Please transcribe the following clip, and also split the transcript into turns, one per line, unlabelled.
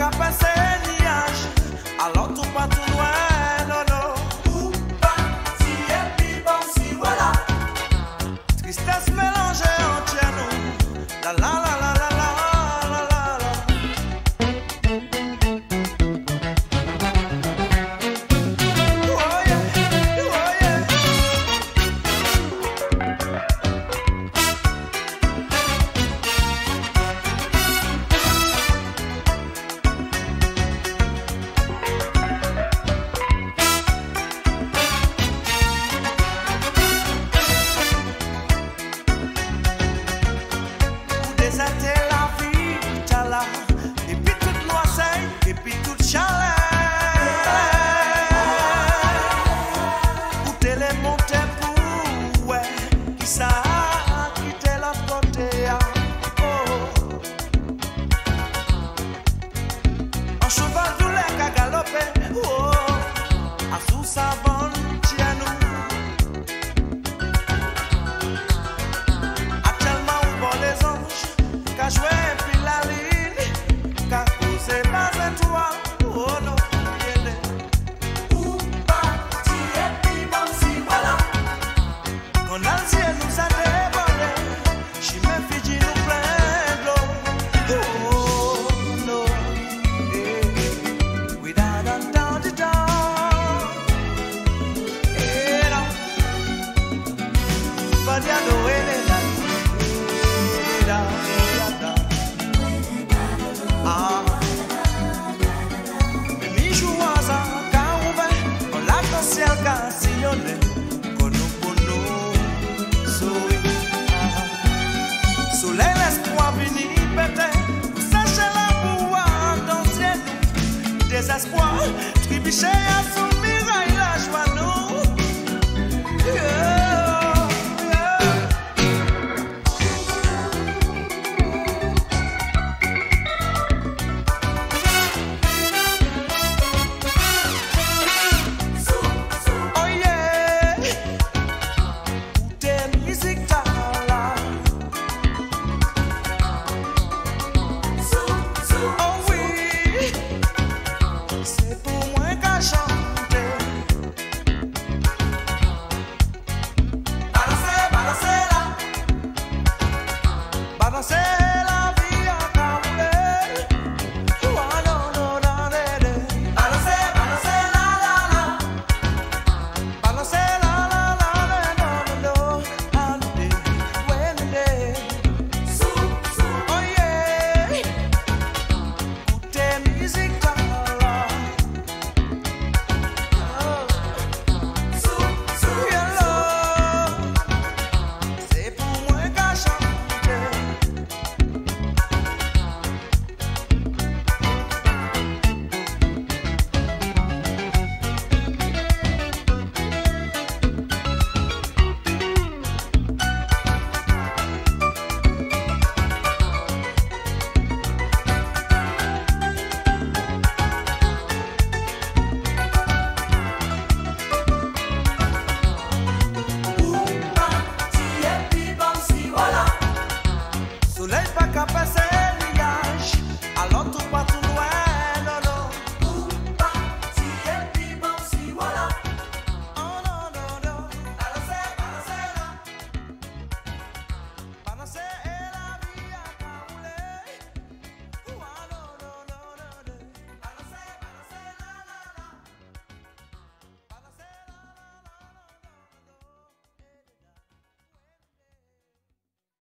qu'à passer nuage. Alors tout pas tout loin, non, non. Ou pas, si et puis bon, si voilà. Tristesse mélangée entre nous. La la la la la la la la la. Oh yeah, oh yeah. C'était la vie, tchala, et puis toute l'oseille, et puis toute chaleur. Où t'es les montées pour, ouais, qui ça, qui t'es l'autre côté, oh. Un cheval douleur qu'a galopé, oh, à sous sa bonne tienne. Actuellement, on voit les anges. Qu'a joué puis la ligne, qu'a causé pas étoile, oh non, il est ou pas, si et puis bon, si voilà. Quand le ciel nous a débordé, j'y me fidji nous plein d'eau, oh non, we down, down, down, down, non, pas d'y aller, soleil l'espoir vini pété, sachez la boue dans ciel, désespoir, tribiché à